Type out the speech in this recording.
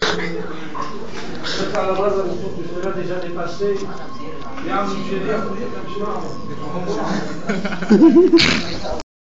À la base, tu seras déjà dépassé. Et à me dire,